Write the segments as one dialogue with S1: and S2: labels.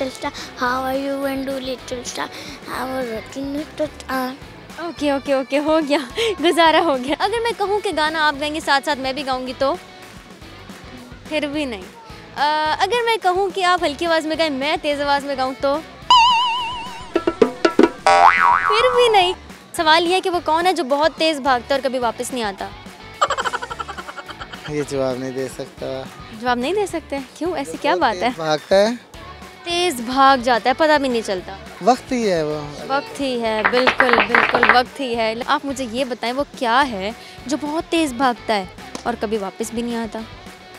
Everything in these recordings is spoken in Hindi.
S1: little star? How are you and do little star? How are you little star?
S2: Okay okay okay, हो गया, गुजारा हो गया। अगर मैं कहूँ कि गाना आप गाएंगे साथ साथ मैं भी गाऊंगी तो फिर भी नहीं। अगर मैं कहूँ कि आप हल्की आवाज़ में गाएं मैं तेज़ आवाज़ में गाऊँ तो फिर भी नहीं। सवाल ये है कि वो कौन है जो बहुत तेज़ भागता है और कभी वापस नहीं आता।
S3: ये जवाब नहीं दे सकता।
S2: जवाब नहीं दे सकते? क्यों, ऐसी क्या बात है?
S3: भागता है,
S2: तेज़ भाग जाता है, पता भी नहीं चलता।
S3: वक्त ही है वो।
S2: वक्त ही है, बिल्कुल बिल्कुल वक्त ही है। आप मुझे ये बताएं वो क्या है जो बहुत तेज़ भागता है और कभी वापस भी नहीं आता।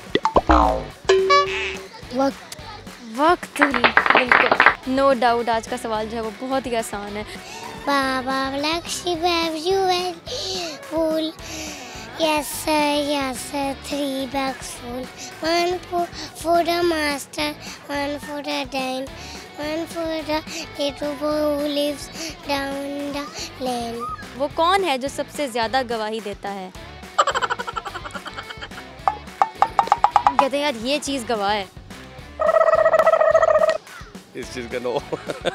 S1: वक्त।
S2: वक्त, बिल्कुल, नो डाउट। आज का सवाल जो है वो बहुत ही आसान है।
S1: Baba Black Sheep, have you any wool? Yes sir, 3 bags full. One for the master, one for the dime, one for the little boy who lives down the lane.
S2: वो कौन है जो सबसे ज़्यादा गवाही देता है? कहते हैं यार ये चीज़ गवाह है।
S4: इस चीज़ का नो।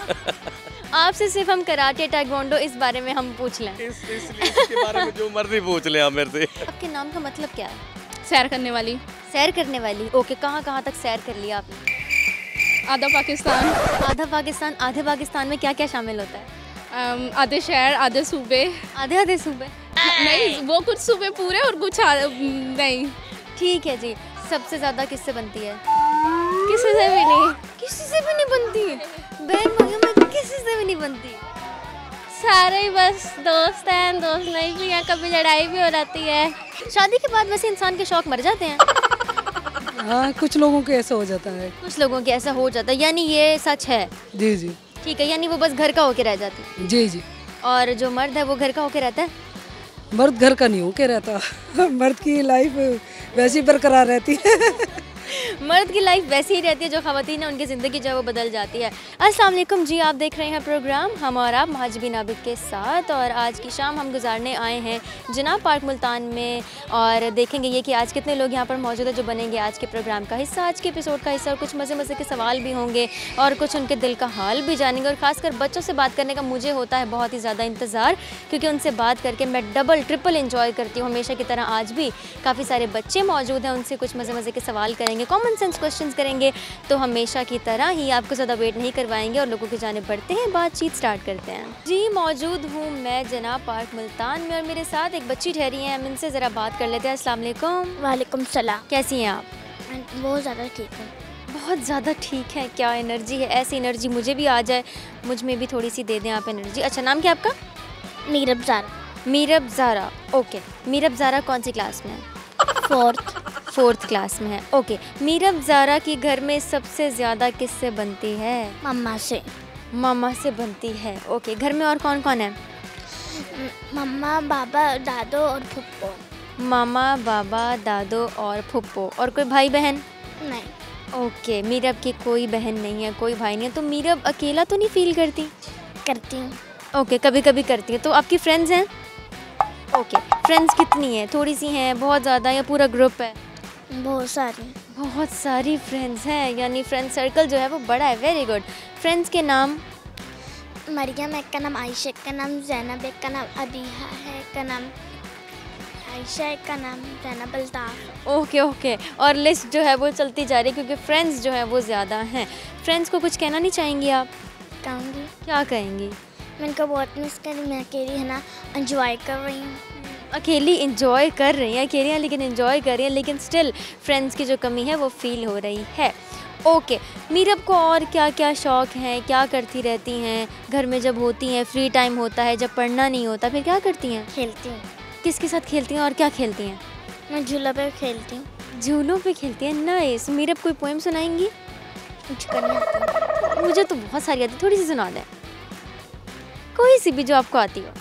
S2: आपसे सिर्फ हम कराटे टाइक्वांडो इस बारे में हम पूछ लें।
S4: इसलिए इसके बारे में जो मर्जी पूछ लें आप मेरे से।
S2: आपके नाम का मतलब क्या है?
S5: सैर करने वाली।
S2: सैर करने वाली, ओके। कहाँ कहाँ तक सैर कर लिया आपने?
S5: आधा पाकिस्तान।
S2: आधा पाकिस्तान। आधे पाकिस्तान में क्या क्या शामिल होता है?
S5: आधे शहर, आधे सूबे।
S2: आधे आधे सूबे?
S5: नहीं, वो कुछ सूबे पूरे और कुछ नहीं।
S2: ठीक है जी। सबसे ज़्यादा किससे बनती है?
S5: किसी से भी नहीं।
S2: किसी से भी नहीं बनती। बहन भाइयों में किसी से भी नहीं बनती।
S5: सारे ही बस दोस्त हैं, दोस्त नहीं भी हैं, कभी लड़ाई भी हो जाती है।
S2: शादी के बाद वैसे इंसान के शौक मर जाते हैं।
S6: हाँ, कुछ लोगों के ऐसा हो जाता है।
S2: कुछ लोगों के ऐसा हो जाता है, यानी ये सच है?
S6: जी जी।
S2: ठीक है, यानी वो बस घर का होके रह जाती।
S6: जी जी।
S2: और जो मर्द है वो घर का होके रहता है?
S6: मर्द घर का नहीं होके रहता। मर्द की लाइफ वैसी बरकरार रहती है।
S2: मर्द की लाइफ वैसी ही रहती है, जो ख़वातीन है उनकी ज़िंदगी जो है वो बदल जाती है। अस्सलाम वालेकुम जी, आप देख रहे हैं प्रोग्राम हम और आप महाजबीन आबिद के साथ। और आज की शाम हम गुजारने आए हैं जनाब पार्क मुल्तान में और देखेंगे ये कि आज कितने लोग यहाँ पर मौजूद है जो बनेंगे आज के प्रोग्राम का हिस्सा, आज के एपिसोड का हिस्सा। और कुछ मज़े मज़े के सवाल भी होंगे और कुछ उनके दिल का हाल भी जानेंगे। और ख़ासकर बच्चों से बात करने का मुझे होता है बहुत ही ज़्यादा इंतज़ार, क्योंकि उनसे बात करके मैं डबल ट्रिपल इंजॉय करती हूँ। हमेशा की तरह आज भी काफ़ी सारे बच्चे मौजूद हैं, उनसे कुछ मज़े मज़े के सवाल करेंगे, कॉमन सेंस क्वेश्चंस करेंगे। तो हमेशा की तरह ही आपको ज़्यादा वेट नहीं करवाएंगे और लोगों की जानिब बढ़ते हैं, बातचीत स्टार्ट करते हैं। जी, मौजूद हूँ मैं जनाब पार्क मुल्तान में और मेरे साथ एक बच्ची ठहरी है, हम इनसे ज़रा बात कर लेते हैं। अस्सलाम वालेकुम।
S1: वालेकुम सलाम।
S2: कैसी हैं आप?
S1: बहुत ज़्यादा ठीक है।
S2: बहुत ज़्यादा ठीक है। क्या एनर्जी है, ऐसी एनर्जी मुझे भी आ जाए, मुझ में भी थोड़ी सी दे दें आप एनर्जी। अच्छा, नाम क्या आपका?
S1: मीरब ज़ारा।
S2: मीरब ज़ारा, ओके। मीरब ज़ारा कौन सी क्लास में है? फोर्थ क्लास में है, ओके। मीरब ज़ारा की घर में सबसे ज़्यादा किससे बनती है?
S1: मम्मा से।
S2: मामा से बनती है, ओके। घर में और कौन कौन है?
S1: मम्मा, बाबा, दादो और फुप्पो।
S2: मामा, बाबा, दादो और फुप्पो। और कोई भाई बहन?
S1: नहीं।
S2: ओके, मीरब की कोई बहन नहीं है, कोई भाई नहीं है, तो मीरब अकेला तो नहीं फील करती?
S1: करती हूँ।
S2: ओके, कभी कभी करती है। तो आपकी फ्रेंड्स हैं? ओके, फ्रेंड्स कितनी हैं? थोड़ी सी हैं, बहुत ज़्यादा, या पूरा ग्रुप है?
S1: बहुत सारी।
S2: बहुत सारी फ्रेंड्स हैं, यानी फ्रेंड सर्कल जो है वो बड़ा है। Very good. फ्रेंड्स के नाम?
S1: मरियम, एक का नाम आयशा, एक का नाम जैनब, एक का नाम अबीहा है, एक का नाम आयशा, एक का नाम जैनब अल्ताफ।
S2: Okay okay. और लिस्ट जो है वो चलती जा रही है क्योंकि फ्रेंड्स जो है वो ज़्यादा हैं। फ्रेंड्स को कुछ कहना नहीं चाहेंगी आप?
S1: कहूँगी।
S2: क्या कहेंगी?
S1: मैं इनको बहुत मिस कर रही, मैं अकेली है ना एंजॉय कर रही हूँ।
S2: अकेली इंजॉय कर रही हैं, अकेली हैं लेकिन इंजॉय कर रही हैं, लेकिन स्टिल फ्रेंड्स की जो कमी है वो फील हो रही है। ओके, मीरब को और क्या क्या शौक़ हैं, क्या करती रहती हैं घर में जब होती हैं, फ्री टाइम होता है, जब पढ़ना नहीं होता फिर क्या करती हैं?
S1: खेलती हूँ।
S2: किसके साथ खेलती हैं और क्या खेलती हैं?
S1: मैं झूला पे खेलती हूँ।
S2: झूलों पे खेलती हैं, नाइस। मीरब कोई पोएम सुनाएंगी?
S1: कुछ करनी आती है।
S2: मुझे तो बहुत सारी आती, थोड़ी सी सुना दें, कोई सी भी जो आपको आती हो।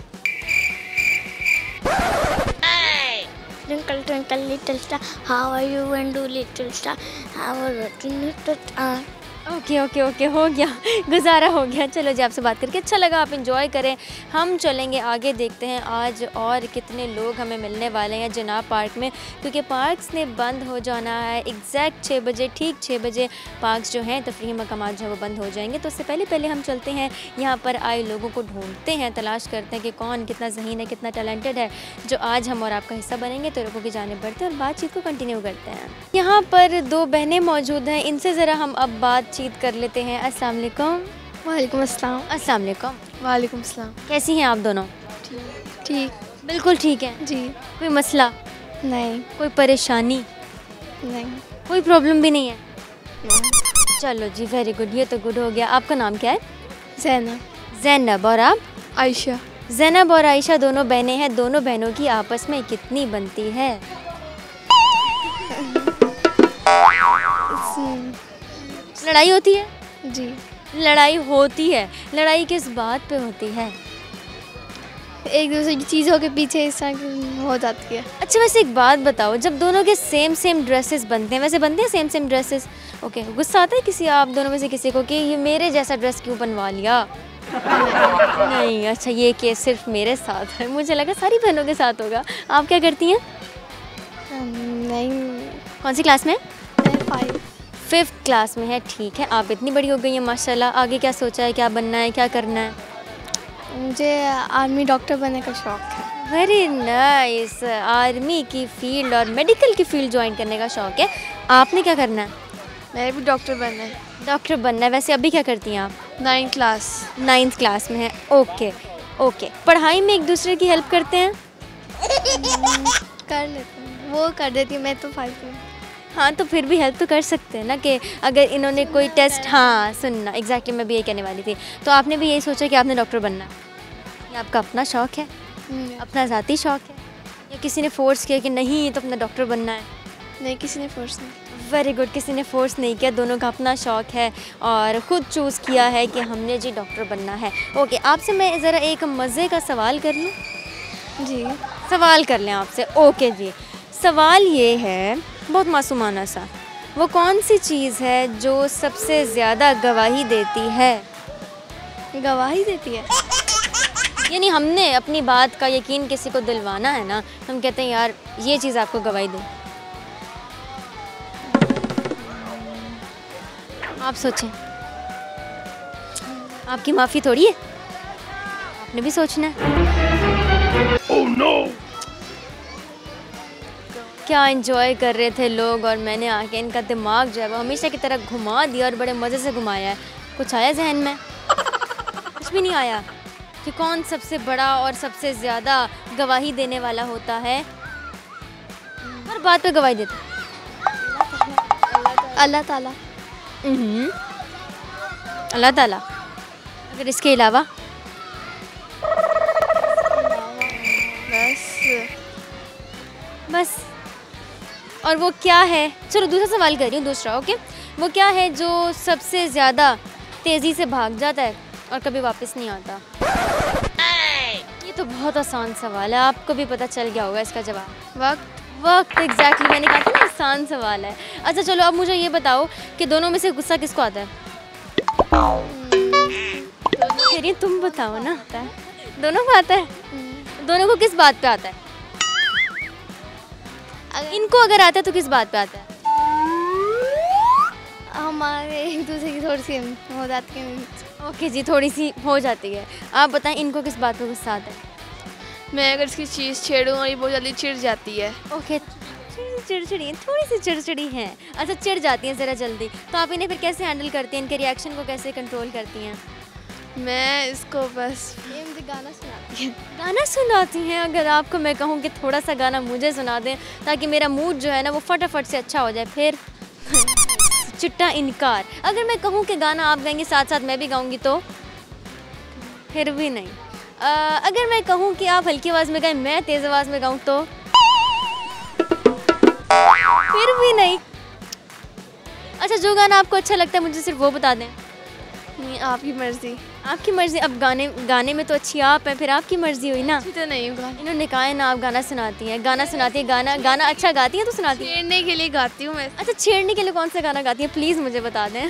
S1: Twinkle twinkle little star, how are you and do little star? How are you little star?
S2: Okay okay okay, हो गया, गुजारा हो गया। चलो जी, आपसे बात करके अच्छा लगा, आप इंजॉय करें। हम चलेंगे आगे, देखते हैं आज और कितने लोग हमें मिलने वाले हैं जनाब पार्क में, क्योंकि पार्क्स ने बंद हो जाना है एग्जैक्ट 6 बजे, ठीक 6 बजे पार्क्स जो हैं तफरीही मकामात जो है वो बंद हो जाएंगे। तो उससे पहले हम चलते हैं यहाँ पर आए लोगों को ढूंढते हैं, तलाश करते हैं कि कौन कितना ज़हीन है, कितना टैलेंटेड है, जो आज हम और आपका हिस्सा बनेंगे। तो लोगों की जाने बढ़ते हैं और बातचीत को कंटिन्यू करते हैं। यहाँ पर 2 बहनें मौजूद हैं, इनसे ज़रा हम अब बातचीत कर लेते हैं। अस्सलाम वालेकुम।
S5: वालेकुम अस्सलाम।
S2: अस्सलाम वालेकुम।
S5: वालेकुम अस्सलाम।
S2: कैसी हैं आप दोनों?
S5: ठीक।
S2: बिल्कुल ठीक है
S5: जी।
S2: कोई मसला,
S5: नहीं
S2: कोई परेशानी,
S5: नहीं।
S2: कोई प्रॉब्लम भी नहीं है? चलो जी, वेरी गुड, ये तो गुड हो गया। आपका नाम क्या है?
S5: ज़ैनब।
S2: ज़ैनब। और आप?
S5: आयशा।
S2: ज़ैनब और आयशा दोनों बहनें हैं। दोनों बहनों की आपस में कितनी बनती है? लड़ाई होती है?
S5: जी।
S2: लड़ाई होती है। लड़ाई किस बात पे होती है?
S5: एक दूसरे की चीज़ों के पीछे इस तरह की हो जाती है।
S2: अच्छा, वैसे एक बात बताओ, जब दोनों के सेम ड्रेसेस बनते हैं, वैसे बनते हैं सेम ड्रेसेस, ओके, गुस्सा आता है किसी आप दोनों में से किसी को कि ये मेरे जैसा ड्रेस क्यों बनवा लिया? नहीं, अच्छा, ये केस सिर्फ मेरे साथ है, मुझे लगा सारी बहनों के साथ होगा। आप क्या करती हैं?
S5: नहीं।
S2: कौन सी क्लास में?
S5: 5th
S2: क्लास में है। ठीक है, आप इतनी बड़ी हो गई हैं माशाल्लाह। आगे क्या सोचा है, क्या बनना है, क्या करना है?
S5: मुझे आर्मी डॉक्टर बनने का शौक़ है।
S2: Very nice. आर्मी की फील्ड और मेडिकल की फील्ड ज्वाइन करने का शौक़ है। आपने क्या करना है?
S5: मेरे भी डॉक्टर बनना है।
S2: डॉक्टर बनना है। वैसे अभी क्या करती हैं आप?
S5: 9th class.
S2: 9th क्लास में है। Okay okay. पढ़ाई में एक दूसरे की हेल्प करते हैं?
S5: कर लेते हैं, वो कर देती है, मैं तो 5th में।
S2: हाँ, तो फिर भी हेल्प तो कर सकते हैं ना, कि अगर इन्होंने कोई टेस्ट, हाँ सुनना, एग्जैक्टली मैं भी यही कहने वाली थी। तो आपने भी यही सोचा कि आपने डॉक्टर बनना है? ये आपका अपना शौक़ है, अपना ज़ाती शौक़ है, या किसी ने फोर्स किया कि नहीं तो अपना डॉक्टर बनना है?
S5: नहीं, किसी ने फोर्स नहीं।
S2: वेरी गुड, किसी ने फोर्स नहीं किया, दोनों का अपना शौक़ है और ख़ुद चूज़ किया है कि हमने जी डॉक्टर बनना है। ओके, आपसे मैं ज़रा एक मज़े का सवाल कर लूँ?
S5: जी।
S2: सवाल कर लें आपसे। ओके जी, सवाल ये है, बहुत मासूमाना सा, वो कौन सी चीज़ है जो सबसे ज़्यादा गवाही देती है?
S5: गवाही देती है?
S2: यानी हमने अपनी बात का यकीन किसी को दिलवाना है ना, हम कहते हैं यार ये चीज़ आपको गवाही दे। आप सोचें, आपकी माफ़ी थोड़ी है, आपने भी सोचना है। oh, no! क्या एंजॉय कर रहे थे लोग और मैंने आके इनका दिमाग जो है वो हमेशा की तरह घुमा दिया और बड़े मज़े से घुमाया है। कुछ आया जहन में? कुछ भी नहीं आया कि कौन सबसे बड़ा और सबसे ज़्यादा गवाही देने वाला होता है? हर बात पे गवाही देता है
S5: अल्लाह ताला।
S2: अल्लाह ताला। अगर इसके अलावा? बस। और वो क्या है? चलो दूसरा सवाल कर रही हूँ, दूसरा। ओके, वो क्या है जो सबसे ज़्यादा तेज़ी से भाग जाता है और कभी वापस नहीं आता? ये तो बहुत आसान सवाल है, आपको भी पता चल गया होगा इसका जवाब। वक्त एग्जैक्टली, मैंने कहा था ना आसान सवाल है। अच्छा चलो, अब मुझे ये बताओ कि दोनों में से गुस्सा किसको आता है? कह रही तुम बताओ ना। दोनों को आता है? दोनों को किस बात पे आता है? इनको अगर आता है तो किस बात पे आता है?
S5: हमारे एक दूसरे की थोड़ी सी हो जाती है।
S2: ओके जी, थोड़ी सी हो जाती है। आप बताएं इनको किस बात पे गुस्सा आता है?
S7: मैं अगर इसकी चीज़ छेड़ूँ और ये बहुत जल्दी चिढ़ जाती है।
S2: ओके, चिड़चिड़ी, थोड़ी सी चिड़चिड़ी हैं। अच्छा, चिढ़ जाती हैं ज़रा जल्दी, तो आप इन्हें फिर कैसे हैंडल करती हैं? इनके रिएक्शन को कैसे कंट्रोल करती हैं?
S7: मैं इसको बस
S5: ये मुझे गाना सुनाती है।
S2: गाना सुनाती हैं? अगर आपको मैं कहूँ कि थोड़ा सा गाना मुझे सुना दें ताकि मेरा मूड जो है ना वो फटाफट से अच्छा हो जाए, फिर चिट्टा इनकार। अगर मैं कहूँ कि गाना आप गाएंगे साथ साथ मैं भी गाऊंगी तो? फिर भी नहीं। अगर मैं कहूँ कि आप हल्की आवाज़ में गाएं मैं तेज़ आवाज़ में गाऊँ तो? फिर भी नहीं। अच्छा, जो गाना आपको अच्छा लगता है मुझे सिर्फ वो बता दें।
S7: आपकी मर्जी।
S2: आपकी मर्जी। अब गाने में तो अच्छी आप है, फिर आपकी मर्जी हुई ना।
S7: अच्छी तो नहीं हूँ गाना।
S2: इन्होंने कहा है ना आप गाना सुनाती हैं, गाना अच्छा गाती हैं तो सुनाती हैं।
S7: छेड़ने के लिए गाती हूँ मैं।
S2: अच्छा, छेड़ने के लिए कौन सा गाना गाती हैं प्लीज़ मुझे बता दें।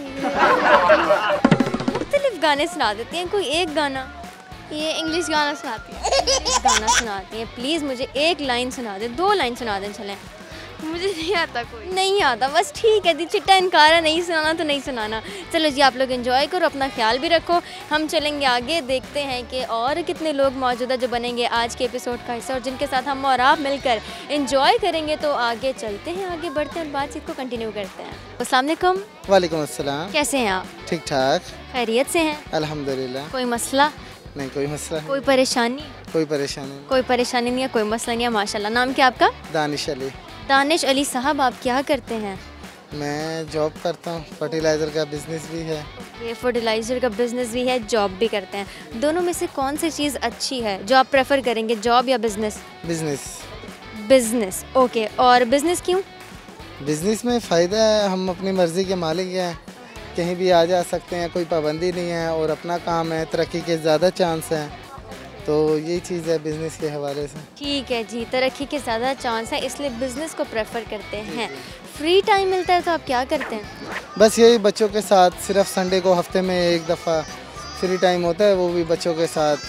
S2: मुख्तलिफ गाने सुना देती हैं, कोई एक गाना।
S7: ये इंग्लिश गाना सुनाती है।
S2: गाना सुनाती हैं, प्लीज़ मुझे एक लाइन सुना दें, 2 लाइन सुना दें चलें।
S7: मुझे नहीं आता कोई।
S2: नहीं आता, बस ठीक है दी, चिट्टा इनकार है, नहीं सुनाना तो नहीं सुनाना। चलो जी, आप लोग एंजॉय करो, अपना ख्याल भी रखो। हम चलेंगे आगे, देखते हैं कि और कितने लोग मौजूद हैं जो बनेंगे आज के एपिसोड का हिस्सा और जिनके साथ हम और आप मिलकर एंजॉय करेंगे। तो आगे चलते हैं, आगे बढ़ते हैं और बातचीत को कंटिन्यू करते हैं। अस्सलाम वालेकुम।
S3: वालेकुम अस्सलाम।
S2: कैसे हैं आप?
S3: ठीक ठाक,
S2: खैरियत से हैं?
S3: अल्हम्दुलिल्लाह।
S2: कोई मसला?
S3: नहीं, कोई मसला नहीं,
S2: कोई परेशानी?
S3: कोई परेशानी नहीं।
S2: कोई परेशानी नहीं है, कोई मसला नहीं है, माशाल्लाह। नाम क्या आपका?
S3: दानिश अली।
S2: दानिश अली साहब, आप क्या करते हैं?
S3: मैं जॉब करता हूँ, फर्टिलाइज़र का बिजनेस भी है।
S2: ये फर्टिलाइज़र का बिज़नेस भी है, जॉब भी करते हैं। दोनों में से कौन सी चीज़ अच्छी है जो आप प्रेफर करेंगे, जॉब या बिज़नेस?
S3: बिजनेस।
S2: Business, okay. और बिज़नेस क्यों?
S3: बिजनेस में फ़ायदा है, हम अपनी मर्ज़ी के मालिक हैं, कहीं भी आ जा सकते हैं, कोई पाबंदी नहीं है और अपना काम है, तरक्की के ज़्यादा चांस हैं, तो यही चीज़ है बिज़नेस के हवाले से।
S2: ठीक है जी, तरक्की के ज़्यादा चांस है इसलिए बिज़नेस को प्रेफर करते हैं। फ्री टाइम मिलता है तो आप क्या करते हैं?
S3: बस यही बच्चों के साथ, सिर्फ संडे को हफ्ते में एक दफ़ा फ्री टाइम होता है, वो भी बच्चों के साथ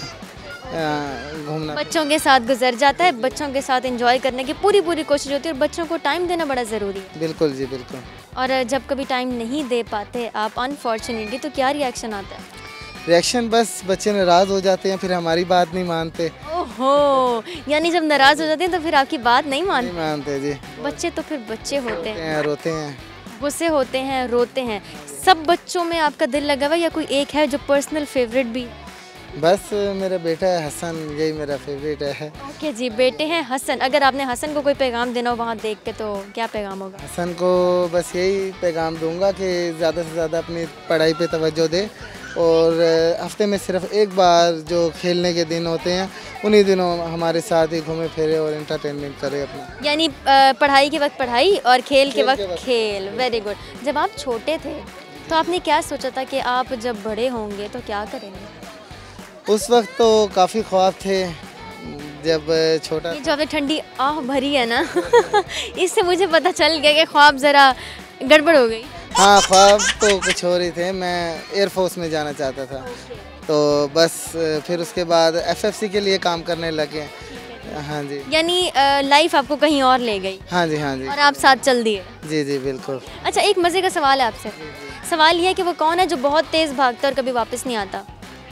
S3: घूमना।
S2: बच्चों के साथ गुजर जाता है, बच्चों के साथ एंजॉय करने की पूरी कोशिश होती है और बच्चों को टाइम देना बड़ा ज़रूरी है।
S3: बिल्कुल जी, बिल्कुल।
S2: और जब कभी टाइम नहीं दे पाते आप अनफॉर्चुनेटली, तो क्या रिएक्शन आता है?
S3: रिएक्शन बस बच्चे नाराज़ हो जाते हैं, फिर हमारी बात नहीं मानते।
S2: ओहो, यानी जब नाराज़ हो जाते हैं तो फिर आपकी बात नहीं
S3: नहीं मानते जी।
S2: बच्चे तो फिर बच्चे होते हैं,
S3: रोते हैं,
S2: गुस्से होते हैं, रोते हैं। सब बच्चों में आपका दिल लगा हुआ या कोई एक है जो पर्सनल फेवरेट भी?
S3: बस मेरा बेटा है हसन, यही मेरा फेवरेट है।
S2: ओके जी, बेटे हैं हसन। अगर आपने हसन को कोई पैगाम देना हो वहाँ देख के, तो क्या पैगाम होगा?
S3: हसन को बस यही पैगाम दूंगा कि ज़्यादा से ज़्यादा अपनी पढ़ाई पे तवज्जो दे और हफ्ते में सिर्फ एक बार जो खेलने के दिन होते हैं उन्हीं दिनों हमारे साथ ही घूमे फिरे और एंटरटेनमेंट करे अपना।
S2: यानी पढ़ाई के वक्त पढ़ाई और खेल के वक्त खेल। Very good. जब आप छोटे थे तो आपने क्या सोचा था कि आप जब बड़े होंगे तो क्या करेंगे?
S3: उस वक्त तो काफ़ी ख्वाब थे जब छोटा।
S2: ये जो आपने ठंडी आह भरी है ना इससे मुझे पता चल गया कि ख्वाब ज़रा गड़बड़ हो गई।
S3: हाँ, ख्वाब तो कुछ और ही थे, मैं एयरफोर्स में जाना चाहता था, तो बस फिर उसके बाद एफएफसी के लिए काम करने लगे। हाँ जी।
S2: यानी लाइफ आपको कहीं और ले गई।
S3: हाँ जी, हाँ जी।
S2: और आप साथ चल दिए।
S3: जी जी, बिल्कुल।
S2: अच्छा, एक मज़े का सवाल है आपसे। सवाल ये है कि वो कौन है जो बहुत तेज़ भागता है और कभी वापस नहीं आता?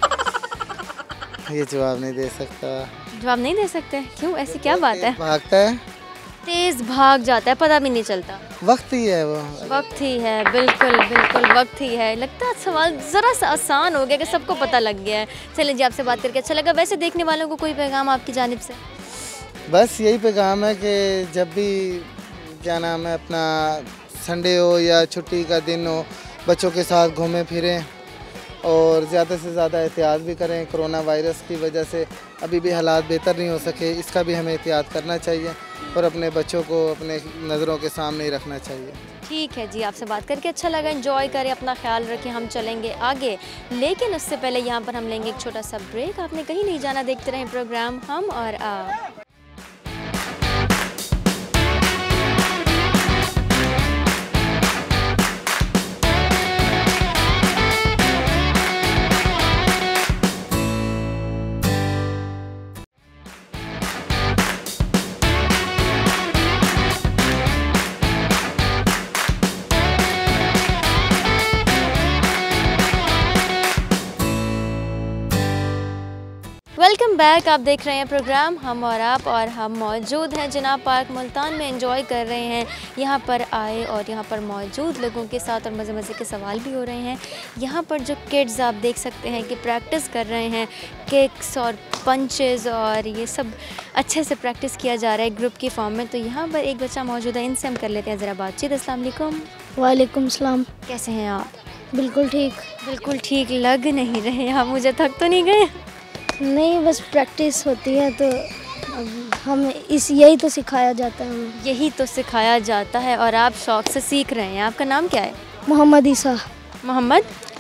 S3: ये जवाब नहीं दे सकता।
S2: जवाब नहीं दे सकते? क्यों, ऐसी क्या बात है?
S3: भागता है,
S2: तेज़ भाग जाता है, पता भी नहीं चलता।
S3: वक्त ही है वो।
S2: वक्त ही है, बिल्कुल बिल्कुल वक्त ही है। लगता है सवाल ज़रा सा आसान हो गया कि सबको पता लग गया है। चलिए जी, आपसे बात करके अच्छा लगा। वैसे देखने वालों को कोई पैगाम आपकी जानिब से?
S3: बस यही पैगाम है कि जब भी क्या नाम है अपना संडे हो या छुट्टी का दिन हो, बच्चों के साथ घूमें फिरें और ज़्यादा से ज़्यादा एहतियात भी करें। कोरोना वायरस की वजह से अभी भी हालात बेहतर नहीं हो सके, इसका भी हमें एहतियात करना चाहिए और अपने बच्चों को अपने नज़रों के सामने ही रखना चाहिए।
S2: ठीक है जी, आपसे बात करके अच्छा लगा। एंजॉय करें, अपना ख्याल रखें। हम चलेंगे आगे, लेकिन उससे पहले यहाँ पर हम लेंगे एक छोटा सा ब्रेक। आपने कहीं नहीं जाना, देखते रहें प्रोग्राम हम और आप। Welcome back. आप देख रहे हैं प्रोग्राम हम और आप, और हम मौजूद हैं जनाब पार्क मुल्तान में, एंजॉय कर रहे हैं यहाँ पर आए और यहाँ पर मौजूद लोगों के साथ, और मज़े मज़े के सवाल भी हो रहे हैं। यहाँ पर जो किड्स आप देख सकते हैं कि प्रैक्टिस कर रहे हैं, किक्स और पंचेस और ये सब अच्छे से प्रैक्टिस किया जा रहा है ग्रुप की फॉर्म में। तो यहाँ पर एक बच्चा मौजूद है, इनसे हम कर लेते हैं ज़रा बातचीत। अस्सलाम वालेकुम।
S8: वालेकुम सलाम।
S2: कैसे हैं आप?
S8: बिल्कुल ठीक।
S2: बिल्कुल ठीक लग नहीं रहे आप, मुझे थक तो नहीं गए?
S8: नहीं, बस प्रैक्टिस होती है तो हम यही तो सिखाया जाता है हमें।
S2: यही तो सिखाया जाता है और आप शौक़ से सीख रहे हैं। आपका नाम क्या है?
S8: मोहम्मद ईसा।
S2: मोहम्मद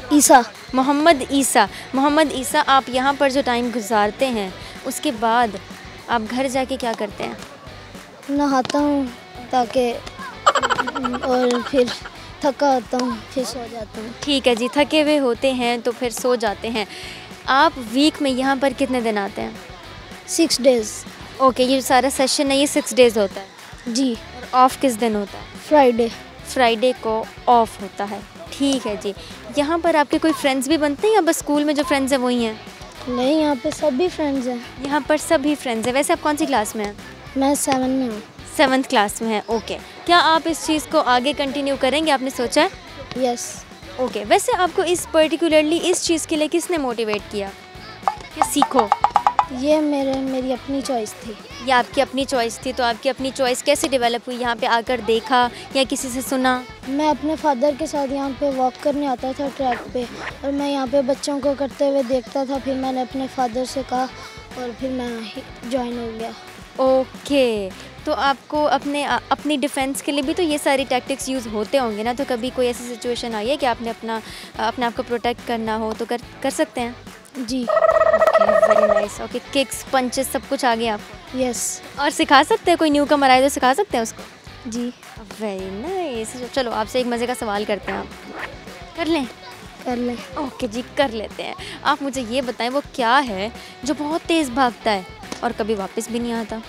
S8: ईसा।
S2: मोहम्मद ईसा। मोहम्मद ईसा, आप यहाँ पर जो टाइम गुजारते हैं उसके बाद आप घर जाके क्या करते हैं?
S8: नहाता हूँ ताकि और फिर थका होता हूँ, फिर सो जाता हूँ।
S2: ठीक है जी, थके हुए होते हैं तो फिर सो जाते हैं। आप वीक में यहाँ पर कितने दिन आते हैं?
S8: 6 डेज़।
S2: ओके, ये सारा सेशन है ये 6 डेज़ होता है
S8: जी।
S2: और ऑफ किस दिन होता है?
S8: फ्राइडे।
S2: फ्राइडे को ऑफ होता है। ठीक है जी। यहाँ पर आपके कोई फ्रेंड्स भी बनते हैं या बस स्कूल में जो फ्रेंड्स हैं वही हैं?
S8: नहीं, यहाँ पे सभी फ्रेंड्स हैं।
S2: यहाँ पर सभी फ्रेंड्स हैं। वैसे आप कौन सी क्लास में हैं?
S8: मैं 7 में हूँ।
S2: 7th क्लास में हैं। ओके, क्या आप इस चीज़ को आगे कंटिन्यू करेंगे, आपने सोचा है?
S8: यस।
S2: ओके, वैसे आपको इस पर्टिकुलरली इस चीज़ के लिए किसने मोटिवेट किया कि सीखो?
S8: ये मेरी अपनी चॉइस थी।
S2: ये आपकी अपनी चॉइस थी, तो आपकी अपनी चॉइस कैसे डेवलप हुई? यहाँ पे आकर देखा या किसी से सुना?
S8: मैं अपने फादर के साथ यहाँ पे वॉक करने आता था ट्रैक पे, और मैं यहाँ पे बच्चों को करते हुए देखता था। फिर मैंने अपने फादर से कहा और फिर मैं ज्वाइन हो गया।
S2: ओके, तो आपको अपनी डिफेंस के लिए भी तो ये सारी टैक्टिक्स यूज़ होते होंगे ना? तो कभी कोई ऐसी सिचुएशन आई है कि आपने अपने आप को प्रोटेक्ट करना हो तो कर सकते हैं?
S8: जी।
S2: Okay, very nice. Okay, kicks, punches सब कुछ आ गया आपको?
S8: यस।
S2: और सिखा सकते हैं? कोई न्यू कमर आए तो सिखा सकते हैं उसको?
S8: जी।
S2: Very nice. चलो आपसे एक मज़े का सवाल करते हैं, आप कर लें?
S8: कर लें।
S2: ओके जी, कर लेते हैं। आप मुझे ये बताएं वो क्या है जो बहुत तेज़ भागता है और कभी वापस भी नहीं आता?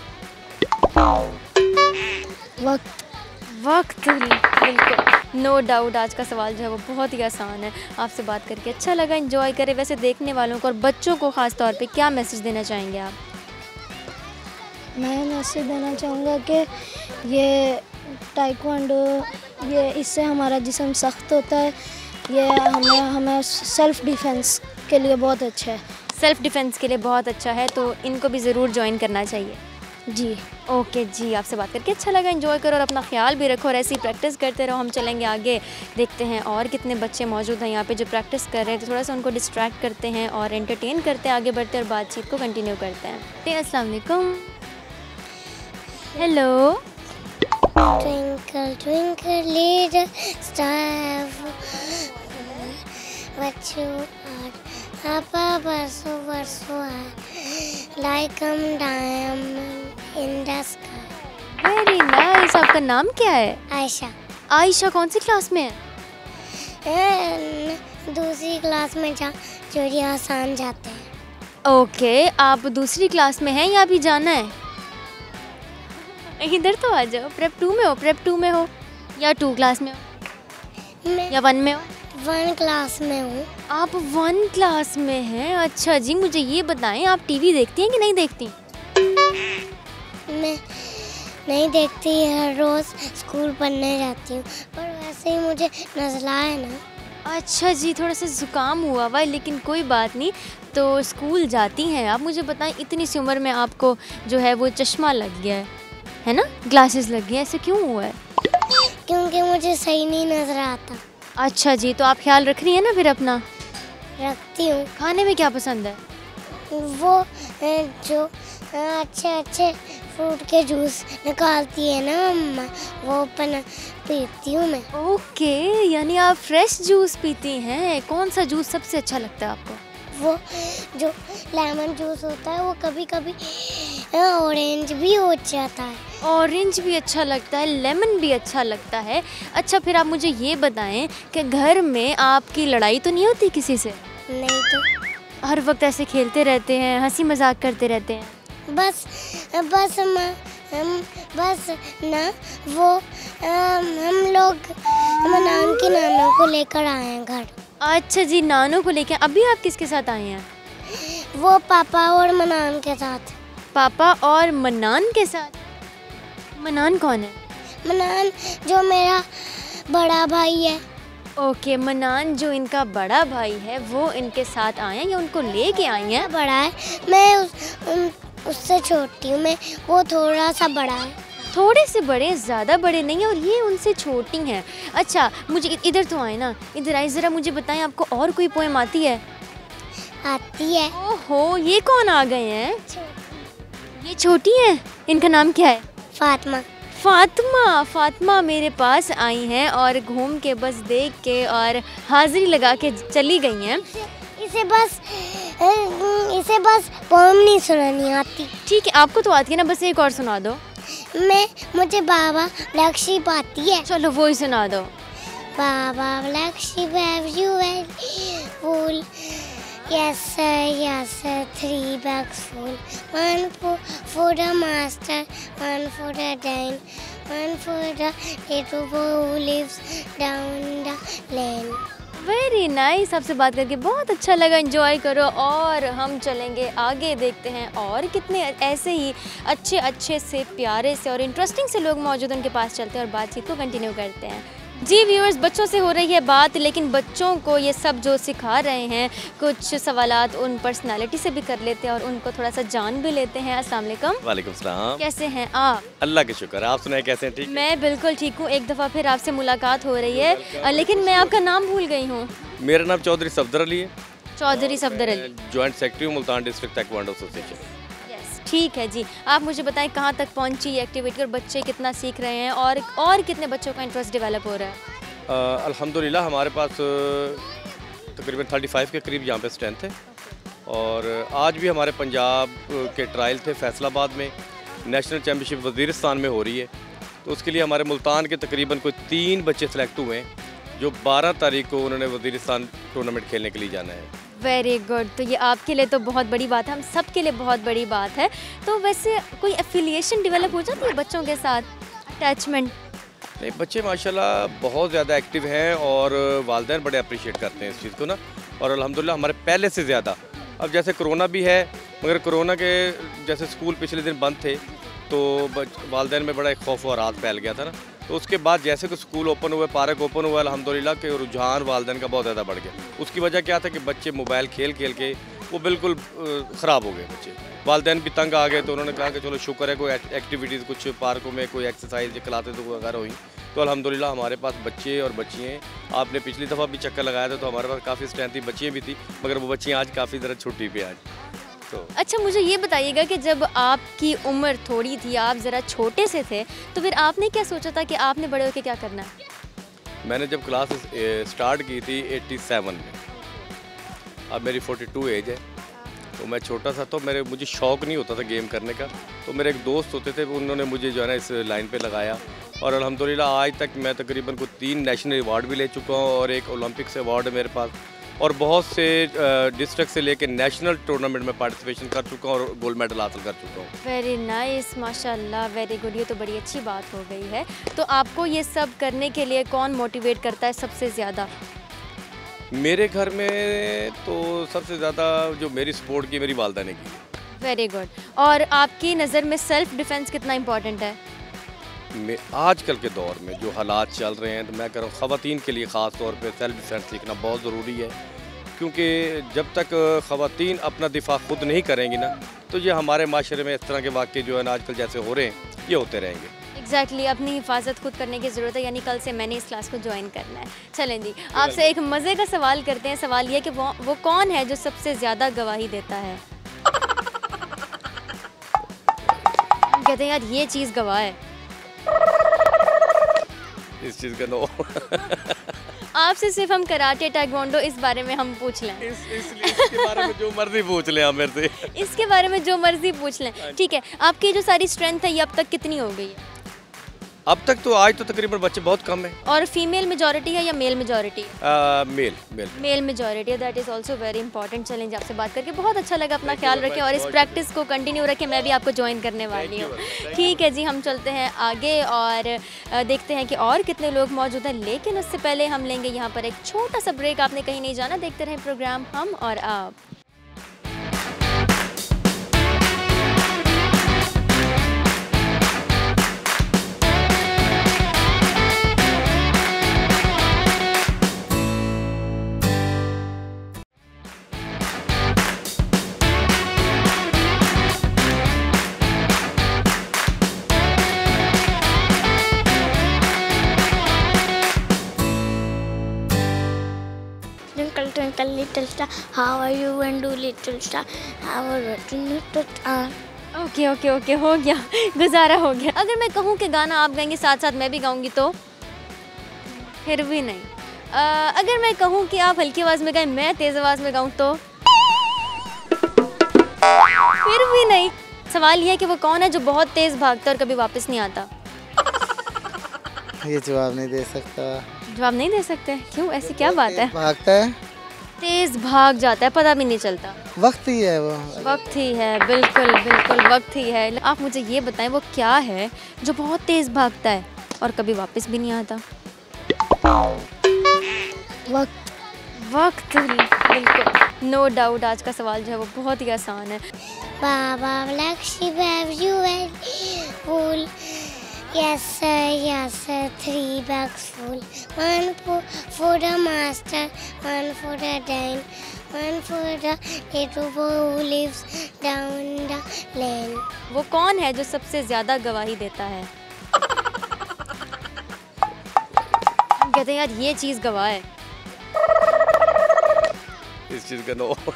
S2: वक्त बिल्कुल, नो डाउट। आज का सवाल जो है वो बहुत ही आसान है। आपसे बात करके अच्छा लगा, एंजॉय करें। वैसे देखने वालों को और बच्चों को ख़ास तौर पे क्या मैसेज देना चाहेंगे आप?
S8: मैं मैसेज देना चाहूँगा कि ये ताइक्वांडो, ये इससे हमारा जिस्म सख्त होता है। ये हमें सेल्फ़ डिफेंस के लिए बहुत अच्छा है।
S2: सेल्फ़ डिफेंस के लिए बहुत अच्छा है, तो इनको भी ज़रूर ज्वाइन करना चाहिए।
S8: जी।
S2: ओके जी, आपसे बात करके अच्छा लगा। एंजॉय करो और अपना ख्याल भी रखो और ऐसी प्रैक्टिस करते रहो। हम चलेंगे आगे, देखते हैं और कितने बच्चे मौजूद हैं यहाँ पे जो प्रैक्टिस कर रहे हैं। तो थोड़ा सा उनको डिस्ट्रैक्ट करते हैं और एंटरटेन करते हैं, आगे बढ़ते हैं और बातचीत को कंटिन्यू करते हैं। अस्सलाम वालेकुम। Hello.
S1: Twinkle, twinkle, little star, what you are, up above, so like a diamond in the sky.
S2: Very nice. आपका नाम क्या है?
S1: आयशा।
S2: आयशा कौन सी क्लास में है?
S1: दूसरी क्लास में जो आसान जाते हैं।
S2: ओके, आप दूसरी क्लास में हैं या अभी जाना है? इधर तो आ जाओ। प्रेप 2 में हो? प्रेप 2 में हो या 2 क्लास में हो
S1: मैं
S2: या 1 में हो?
S1: 1 क्लास में हूँ।
S2: आप 1 क्लास में हैं। अच्छा जी, मुझे ये बताएं आप टीवी देखती हैं कि नहीं देखती?
S1: मैं नहीं देखती, हर रोज़ स्कूल पढ़ने जाती हूँ, पर वैसे ही मुझे नज़ला है ना।
S2: अच्छा जी, थोड़ा सा ज़ुकाम हुआ हुआ है, लेकिन कोई बात नहीं। तो स्कूल जाती हैं आप। मुझे बताएं इतनी सी उम्र में आपको जो है वो चश्मा लग गया है ना? ग्लासेस लग गए, ऐसे क्यों हुआ है?
S1: क्योंकि मुझे सही नहीं नज़र आता।
S2: अच्छा जी, तो आप ख्याल रख रही हैं ना फिर अपना?
S1: रखती हूँ।
S2: खाने में क्या पसंद है?
S1: वो जो अच्छे फ्रूट के जूस निकालती है ना मम्मा, वो पीती हूँ मैं।
S2: ओके, यानी आप फ्रेश जूस पीती हैं। कौन सा जूस सबसे अच्छा लगता है आपको?
S1: वो जो लेमन जूस होता है, वो कभी कभी ऑरेंज भी हो जाता है।
S2: ऑरेंज भी अच्छा लगता है, लेमन भी अच्छा लगता है। अच्छा, फिर आप मुझे ये बताएं कि घर में आपकी लड़ाई तो नहीं होती किसी से?
S1: नहीं तो
S2: हर वक्त ऐसे खेलते रहते हैं, हंसी मजाक करते रहते हैं?
S1: बस ना वो हम लोग मनान की नानों को लेकर आए हैं घर।
S2: अच्छा जी, नानों को लेकर। अभी आप किसके साथ आए हैं?
S1: वो पापा और मनान के साथ।
S2: पापा और मनान के साथ? मनान कौन है?
S1: मनान जो मेरा बड़ा भाई है।
S2: ओके, मनान जो इनका बड़ा भाई है वो इनके साथ आए हैं या उनको लेके आई हैं?
S1: बड़ा है, मैं उससे छोटी हूँ। मैं वो थोड़ा सा बड़ा है।
S2: थोड़े से बड़े, ज़्यादा बड़े नहीं हैं, और ये उनसे छोटी हैं। अच्छा, मुझे इधर तो आए ना, इधर आए ज़रा। मुझे बताएं आपको और कोई पोएम आती है?
S1: आती है।
S2: ओहो, ये कौन आ गए हैं? ये छोटी हैं। इनका नाम क्या है?
S1: फातिमा।
S2: फातिमा मेरे पास आई हैं और घूम के बस देख के और हाजिरी लगा के चली गई हैं।
S1: इसे बस पोम नहीं सुनानी आती।
S2: ठीक है, आपको तो आती है ना, बस एक और सुना दो।
S1: मुझे बाबा ब्लैक शीप आती है।
S2: चलो वो ही सुना दो।
S1: Baa baa black sheep have you full, yes sir, 3 bags full, 1 for the master, 1 for the dine, 1 for the little boy who lives down the lane।
S2: Very nice, आपसे बात करके बहुत अच्छा लगा। एंजॉय करो और हम चलेंगे आगे, देखते हैं और कितने ऐसे ही अच्छे से प्यारे से और इंटरेस्टिंग से लोग मौजूद हैं, उनके पास चलते हैं और बातचीत को कंटिन्यू करते हैं। जी व्यूअर्स, बच्चों से हो रही है बात, लेकिन बच्चों को ये सब जो सिखा रहे हैं कुछ सवालात उन पर्सनालिटी से भी कर लेते हैं और उनको थोड़ा सा जान भी लेते हैं। अस्सलाम वालेकुम।
S4: वालेकुम सलाम।
S2: कैसे हैं आप?
S4: अल्लाह के शुक्र, आप सुनाए कैसे हैं? ठीक।
S2: मैं बिल्कुल ठीक हूँ। एक दफ़ा फिर आपसे मुलाकात हो रही है, लेकिन मैं आपका नाम भूल गई हूँ।
S4: मेरा नाम चौधरी सफदर अली है।
S2: चौधरी सफदर अली,
S4: जॉइंट सेक्रेटरी हूँ मुल्तान डिस्ट्रिक्ट ताइक्वांडो एसोसिएशन।
S2: ठीक है जी। आप मुझे बताएं कहाँ तक पहुँची ये एक्टिविटी और बच्चे कितना सीख रहे हैं और कितने बच्चों का इंटरेस्ट डेवलप हो रहा है?
S4: अल्हम्दुलिल्लाह हमारे पास तकरीबन 35 के करीब यहाँ पे स्ट्रेंथ है और आज भी हमारे पंजाब के ट्रायल थे फैसलाबाद में, नेशनल चैम्पियनशिप वज़ीरिस्तान में हो रही है, तो उसके लिए हमारे मुल्तान के तकरीबन कोई 3 बच्चे सेलेक्ट हुए हैं जो 12 तारीख को उन्होंने वज़ीरिस्तान टूर्नामेंट खेलने के लिए जाना है।
S2: Very good. तो ये आपके लिए तो बहुत बड़ी बात है, हम सब के लिए बहुत बड़ी बात है। तो वैसे कोई एफिलिएशन डेवलप हो जाती है बच्चों के साथ, अटैचमेंट?
S4: नहीं, बच्चे माशाल्लाह बहुत ज़्यादा एक्टिव हैं और वालिदैन बड़े अप्रिशिएट करते हैं इस चीज़ को ना, और अल्हम्दुलिल्लाह हमारे पहले से ज़्यादा। अब जैसे कोरोना भी है, मगर कोरोना के जैसे स्कूल पिछले दिन बंद थे तो वालिदैन में बड़ा एक खौफ और रात फैल गया था ना, तो उसके बाद जैसे कि स्कूल ओपन हुए, पार्क ओपन हुआ, अल्हम्दुलिल्लाह के रुझान वालिदैन का बहुत ज़्यादा बढ़ गया। उसकी वजह क्या था कि बच्चे मोबाइल खेल के वो बिल्कुल ख़राब हो गए बच्चे, वालिदैन भी तंग आ गए, तो उन्होंने कहा कि चलो शुक्र है कोई एक्टिविटीज़ कुछ पार्कों में कोई एक्सरसाइज खिलाते तो वगैरह हुई, तो अल्हम्दुलिल्लाह हमारे पास बच्चे और बच्चियाँ। आपने पिछली दफ़ा भी चक्कर लगाया था तो हमारे पास काफ़ी स्ट्रेंथ थी, बच्चियाँ भी थी, मगर वो बच्चियाँ आज काफ़ी ज़रा छुट्टी पे आज तो।
S2: अच्छा, मुझे ये बताइएगा कि जब आपकी उम्र थोड़ी थी, आप ज़रा छोटे से थे, तो फिर आपने क्या सोचा था कि आपने बड़े होकर क्या करना है?
S4: मैंने जब क्लास स्टार्ट की थी 87 में, अब मेरी 42 एज है, तो मैं छोटा सा तो मुझे शौक़ नहीं होता था गेम करने का, तो मेरे एक दोस्त होते थे, उन्होंने मुझे जो है ना इस लाइन पे लगाया और अल्हम्दुलिल्लाह आज तक मैं तकरीबन को 3 नेशनल अवार्ड भी ले चुका हूँ और एक ओलंपिक्स अवार्ड है मेरे पास, और बहुत से डिस्ट्रिक्ट से लेकर नेशनल टूर्नामेंट में पार्टिसिपेशन कर चुका हूँ और गोल्ड मेडल हासिल कर चुका हूँ।
S2: वेरी नाइस, माशाल्लाह, वेरी गुड। ये तो बड़ी अच्छी बात हो गई है। तो आपको ये सब करने के लिए कौन मोटिवेट करता है सबसे ज़्यादा?
S4: मेरे घर में तो सबसे ज़्यादा जो मेरी सपोर्ट की मेरी वालदा ने की।
S2: Very good. और आपकी नज़र में सेल्फ डिफेंस कितना इम्पोर्टेंट है?
S4: आजकल के दौर में जो हालात चल रहे हैं, तो मैं कह रहा हूँ ख़वातीन के लिए ख़ास तौर पे सेल्फ डिफेंस सीखना बहुत ज़रूरी है, क्योंकि जब तक ख़वातीन अपना दिफा खुद नहीं करेंगी ना, तो ये हमारे माशरे में इस तरह के वाक़े जो है ना आजकल जैसे हो रहे हैं ये होते रहेंगे।
S2: एग्जैक्टली, अपनी हिफाजत खुद करने की ज़रूरत है, यानी कल से मैंने इस क्लास को ज्वाइन करना है। चलें जी, आपसे एक मज़े का सवाल करते हैं। सवाल ये कि वो कौन है जो सबसे ज़्यादा गवाही देता है? हम कहते हैं यार ये चीज़ गवाह है,
S4: इस चीज़ का नो।
S2: आपसे सिर्फ हम कराटे टाइक्वांडो इस बारे में हम पूछ लें।
S4: इसलिए इसके बारे में जो मर्जी पूछ लें आप मेरे से।
S2: इसके बारे में जो मर्जी पूछ लें, ठीक है। आपकी जो सारी स्ट्रेंथ है ये अब तक कितनी हो गई है?
S4: अब तक तो आज तो तकरीबन बच्चे बहुत कम है।
S2: और फीमेल मेजॉरिटी है या मेल मेजॉरिटी? मेल मेजॉरिटी है, that is also very important. Challenge आपसे बात करके बहुत अच्छा लगा। अपना ख्याल रखें और इस प्रैक्टिस को कंटिन्यू रखें। मैं भी आपको ज्वाइन करने वाली हूँ। ठीक है जी, हम चलते हैं आगे और देखते हैं कि और कितने लोग मौजूद हैं, लेकिन उससे पहले हम लेंगे यहाँ पर एक छोटा सा ब्रेक। आपने कहीं नहीं जाना, देखते रहें प्रोग्राम हम और आप।
S1: Twinkle, twinkle, little star, how are you and do little star, how are you little star?
S2: Okay okay okay, हो गया, गुजारा हो गया। अगर मैं कहूँ कि गाना आप गाएंगे साथ साथ मैं भी गाऊंगी तो फिर भी नहीं। अगर मैं कहूँ कि आप हल्की आवाज़ में गाएं मैं तेज़ आवाज़ में गाऊं तो फिर भी नहीं। सवाल ये है कि वो कौन है जो बहुत तेज़ भागता है और कभी वापस नहीं आता।
S3: ये जवाब नहीं दे सकता।
S2: जवाब नहीं दे सकते? क्यों, ऐसी क्या बात है?
S3: भागता है,
S2: तेज़ भाग जाता है, पता भी नहीं चलता।
S3: वक्त ही है वो।
S2: वक्त ही है, बिल्कुल बिल्कुल वक्त ही है। आप मुझे ये बताएं वो क्या है जो बहुत तेज़ भागता है और कभी वापस भी नहीं आता?
S8: वक्त।
S2: वक्त, बिल्कुल, नो डाउट। आज का सवाल जो है वो बहुत ही आसान है।
S1: Baba Black Sheep, have you any wool? Yes sir, 3 bags full. One for the master, one for the dime, one for the little boy who lives down the lane.
S2: वो कौन है जो सबसे ज़्यादा गवाही देता है? हम कहते हैं यार ये चीज़ गवाह है।
S4: इस चीज़ का नो।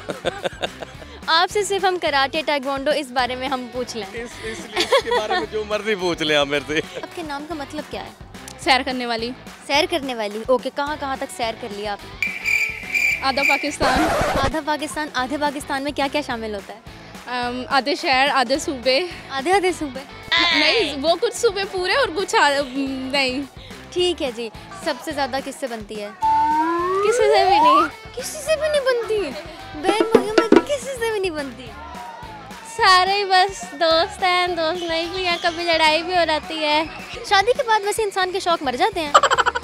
S2: आपसे सिर्फ हम कराटे टाइक्वांडो इस बारे में हम पूछ लें।
S4: इसके बारे में जो मर्जी पूछ लें आप मेरे से।
S2: आपके नाम का मतलब क्या है?
S7: सैर करने वाली।
S2: सैर करने वाली, ओके। कहाँ तक सैर कर लिया आपने?
S7: आधा पाकिस्तान।
S2: आधा पाकिस्तान। आधे पाकिस्तान में क्या क्या शामिल होता है?
S7: आधे शहर, आधे सूबे।
S2: आधे सूबे?
S7: नहीं, वो कुछ सूबे पूरे और कुछ नहीं।
S2: ठीक है जी। सबसे ज़्यादा किससे बनती है?
S7: किसी से भी नहीं।
S2: किसी से भी नहीं बनती। बहन भैया में किसी से भी नहीं बनती।
S5: सारे ही बस दोस्त हैं, दोस्त नहीं भी हैं, कभी लड़ाई भी हो जाती है।
S2: शादी के बाद वैसे इंसान के शौक मर जाते हैं।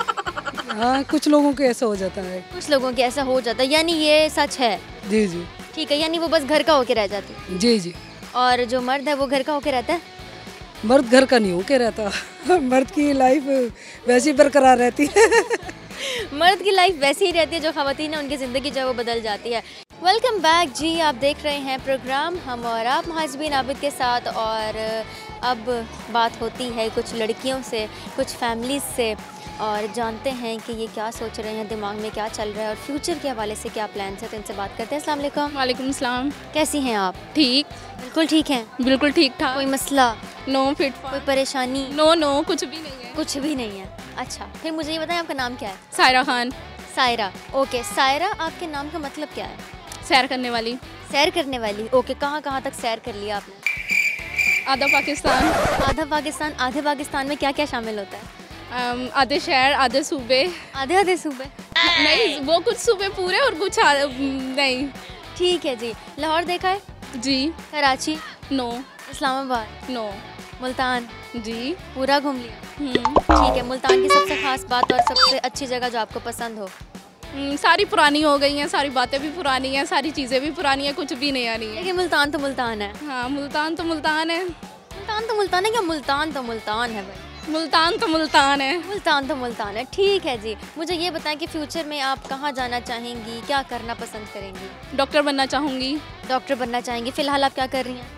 S6: हाँ, कुछ लोगों के ऐसा हो जाता है।
S2: कुछ लोगों के ऐसा हो जाता है, यानी ये सच है?
S6: जी जी।
S2: ठीक है, यानी वो बस घर का होके रह जाती है।
S6: जी जी।
S2: और जो मर्द है वो घर का होके रहता है?
S6: मर्द घर का नहीं होके रहता। मर्द की लाइफ वैसी बरकरार रहती है।
S2: मर्द की लाइफ वैसी ही रहती है, जो ख़वातीन है उनकी ज़िंदगी जो है वो बदल जाती है। वेलकम बैक जी, आप देख रहे हैं प्रोग्राम हम और आप महाजबीन आबिद के साथ। और अब बात होती है कुछ लड़कियों से, कुछ फैमिलीज़ से, और जानते हैं कि ये क्या सोच रहे हैं, दिमाग में क्या चल रहा है और फ्यूचर के हवाले से क्या प्लान्स है। तो इनसे बात करते हैं। अस्सलाम वालेकुम।
S7: वालेकुम सलाम।
S2: कैसी हैं आप?
S7: ठीक,
S2: बिल्कुल ठीक हैं?
S7: बिल्कुल ठीक ठाक।
S2: कोई मसला?
S7: No fit.
S2: कोई परेशानी?
S7: नो कुछ भी नहीं है।
S2: कुछ भी नहीं है। अच्छा, फिर मुझे ये बताएं आपका नाम क्या है?
S7: सायरा खान।
S2: सायरा, ओके। सायरा, आपके नाम का मतलब क्या है?
S7: सैर करने वाली।
S2: सैर करने वाली, ओके। कहाँ तक सैर कर लिया आपने?
S7: आधा पाकिस्तान।
S2: आधा पाकिस्तान। आधे पाकिस्तान में क्या क्या शामिल होता है?
S7: आधे शहर, आधे सूबे।
S2: आधे सूबे?
S7: नहीं, वो कुछ सूबे पूरे और कुछ नहीं।
S2: ठीक है जी। लाहौर देखा है?
S7: जी।
S2: कराची?
S7: नो।
S2: इस्लामाबाद?
S7: नो।
S2: मुल्तान?
S7: जी।
S2: पूरा घूम लिया? ठीक है। मुल्तान की सबसे खास बात और सबसे अच्छी जगह जो आपको पसंद हो?
S7: सारी पुरानी हो गई हैं, सारी बातें भी पुरानी हैं, सारी चीज़ें भी पुरानी हैं, कुछ भी नया नहीं है।
S2: लेकिन मुल्तान तो मुल्तान है।
S7: हाँ, मुल्तान तो मुल्तान है।
S2: मुल्तान तो मुल्तान है क्या? मुल्तान तो मुल्तान है भाई।
S7: मुल्तान तो मुल्तान है।
S2: मुल्तान तो मुल्तान है। ठीक है जी। मुझे ये बताएं कि फ्यूचर में आप कहाँ जाना चाहेंगी, क्या करना पसंद करेंगी?
S7: डॉक्टर बनना चाहूँगी।
S2: डॉक्टर बनना चाहेंगी। फ़िलहाल आप क्या कर रही हैं?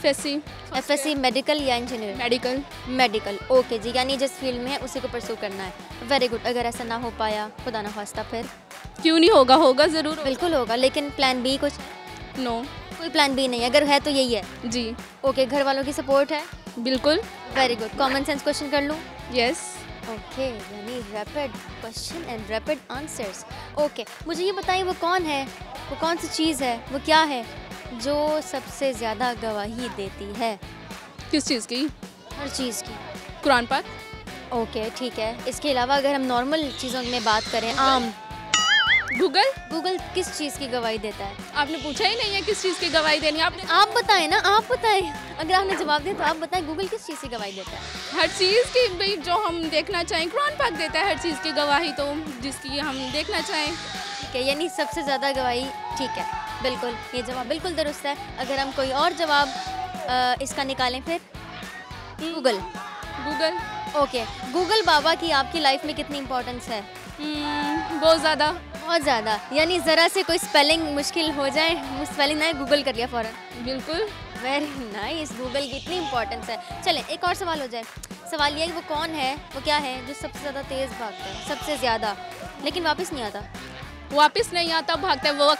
S2: एफएससी मेडिकल या इंजीनियर? मेडिकल, ओके जी। यानी जिस फील्ड में है उसी को परस्यू करना है। Very good. अगर ऐसा ना हो पाया, खुदा ना खास्ता, फिर?
S7: क्यों नहीं होगा, होगा ज़रूर।
S2: बिल्कुल होगा, लेकिन प्लान बी कुछ?
S7: नो,
S2: कोई प्लान बी नहीं है। अगर है तो यही है?
S7: जी।
S2: ओके। घर वालों की सपोर्ट है?
S7: बिल्कुल।
S2: Very good. Common sense question कर लूँ?
S7: यस।
S2: ओके, यानी rapid question and rapid answers. Okay, मुझे ये बताइए वो कौन है, वो कौन सी चीज़ है, वो क्या है जो सबसे ज़्यादा गवाही देती है?
S7: किस चीज़ की?
S2: हर चीज़ की।
S7: कुरान पाक।
S2: ओके, ठीक है। इसके अलावा अगर हम नॉर्मल चीज़ों में बात करें, आम? गूगल किस चीज़ की गवाही देता है?
S7: आपने पूछा ही नहीं है किस चीज़ की गवाही देनी है आपने।
S2: आप बताएं ना, आप बताएं। अगर आपने जवाब दिया तो आप बताएं, गूगल किस चीज़ की गवाही देता है?
S7: हर चीज़ की भाई, जो हम देखना चाहें। कुरान पाक देता है हर चीज़ की गवाही, तो जिसकी हम देखना चाहें।
S2: ठीक है, यानी सबसे ज़्यादा गवाही। ठीक है, बिल्कुल, ये जवाब बिल्कुल दुरुस्त है। अगर हम कोई और जवाब इसका निकालें फिर? गूगल। ओके। गूगल बाबा की आपकी लाइफ में कितनी इम्पोर्टेंस है?
S7: बहुत ज़्यादा।
S2: बहुत ज़्यादा, यानी ज़रा से कोई स्पेलिंग मुश्किल हो जाए, स्पेलिंग ना गूगल कर लिया फ़ौरन?
S7: बिल्कुल।
S2: Very nice. गूगल की इतनी इम्पोर्टेंस है। चलें, एक और सवाल हो जाए। सवाल ये है कि वो कौन है, वो क्या है जो सबसे ज़्यादा तेज़ भागता है, सबसे ज़्यादा, लेकिन वापस नहीं आता?
S7: वापस नहीं आता, भागता है वो वक्त।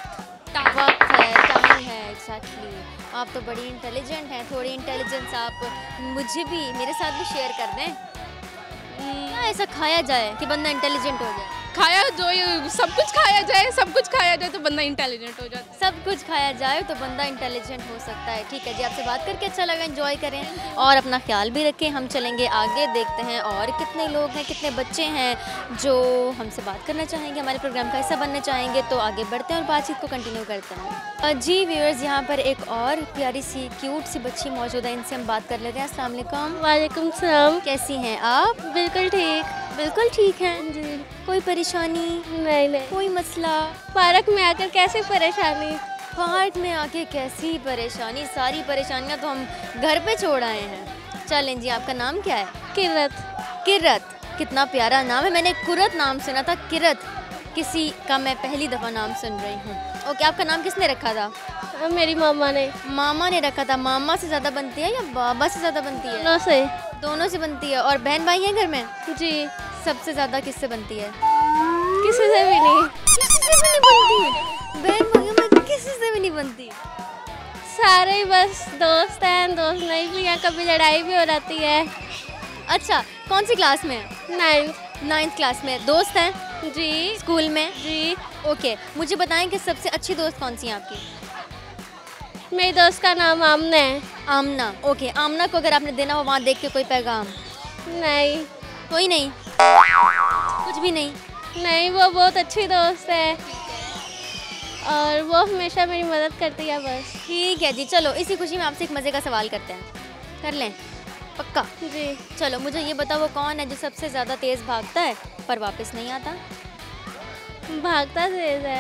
S2: वक्त है, टाइम है, एग्जैक्टली। आप तो बड़ी इंटेलिजेंट हैं, थोड़ी इंटेलिजेंस आप मुझे भी, मेरे साथ भी शेयर कर दें। क्या ऐसा खाया जाए कि बंदा इंटेलिजेंट हो जाए?
S7: खाया जो ये सब कुछ खाया जाए, सब कुछ खाया जाए तो बंदा इंटेलिजेंट हो जाता है।
S2: सब कुछ खाया जाए तो बंदा इंटेलिजेंट हो सकता है। ठीक है जी, आपसे बात करके अच्छा लगा, एंजॉय करें और अपना ख्याल भी रखें। हम चलेंगे आगे, देखते हैं और कितने लोग हैं, कितने बच्चे हैं जो हमसे बात करना चाहेंगे, हमारे प्रोग्राम का हिस्सा बनना चाहेंगे। तो आगे बढ़ते हैं और बातचीत को कंटिन्यू करते हैं। जी व्यूअर्स, यहाँ पर एक और प्यारी सी क्यूट सी बच्ची मौजूद है, इनसे हम बात कर लेते हैं। अस्सलाम वालेकुम।
S5: वालेकुम सलाम।
S2: कैसी हैं आप?
S5: बिल्कुल ठीक।
S2: बिल्कुल ठीक हैं
S5: जी।
S2: कोई परेशानी?
S5: नहीं।
S2: कोई मसला?
S5: पार्क में आकर कैसे परेशानी?
S2: पार्क में आके कैसी परेशानी? सारी परेशानियां तो हम घर पे छोड़ आए हैं। चलें जी, आपका नाम क्या है?
S5: किरत।
S2: किरत, कितना प्यारा नाम है। मैंने कुरत नाम सुना था, किरत किसी का मैं पहली दफ़ा नाम सुन रही हूँ। ओके, आपका नाम किसने रखा था?
S5: मेरी मामा ने।
S2: मामा ने रखा था। मामा से ज़्यादा बनती है या बाबा से ज़्यादा बनती है?
S5: दोनों से।
S2: दोनों से बनती है। और बहन भाई हैं घर में?
S5: जी।
S2: सबसे ज़्यादा किससे बनती है?
S5: किसी से भी नहीं।
S2: किसी से भी नहीं बनती? बहन भाइयों में किसी से भी नहीं बनती?
S5: सारे ही बस दोस्त हैं, दोस्त नहीं भी हैं, कभी लड़ाई भी हो जाती है।
S2: अच्छा, कौन सी क्लास में? 9th क्लास में। दोस्त हैं?
S5: जी।
S2: स्कूल में?
S5: जी।
S2: ओके, मुझे बताएं कि सबसे अच्छी दोस्त कौन सी है आपकी?
S5: मेरी दोस्त का नाम आमना है।
S2: आमना। ओके, आमना को अगर आपने देना हो वहाँ देख के कोई पैगाम?
S5: नहीं।
S2: कोई नहीं? कुछ भी नहीं?
S5: नहीं, वो बहुत अच्छी दोस्त है और वो हमेशा मेरी मदद करती है बस।
S2: ठीक है जी, चलो इसी खुशी में आपसे एक मज़े का सवाल करते हैं। कर लें? पक्का?
S5: जी।
S2: चलो मुझे ये बताओ, वो कौन है जो सबसे ज़्यादा तेज़ भागता है पर वापस नहीं आता?
S5: भागता तेज है,